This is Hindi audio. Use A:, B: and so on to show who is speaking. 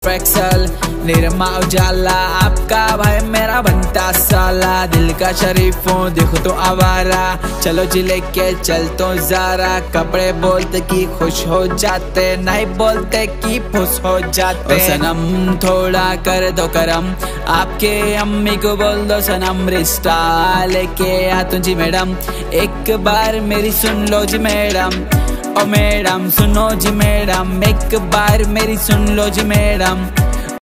A: एक्सेल। निरमा उजाला आपका भाई मेरा बनता साला, दिल का शरीफ हूँ देखो तो आवारा, चलो जी लेके चल तो जरा। कपड़े बोलते कि खुश हो जाते, नहीं बोलते कि फुस हो जाते। सनम थोड़ा कर दो करम, आपके अम्मी को बोल दो सनम, रिश्ता लेके आ तुझी मैडम, एक बार मेरी सुन लो जी मैडम। ओ मैडम सुनो जी मैडम, एक बार मेरी सुन लो जी मैडम।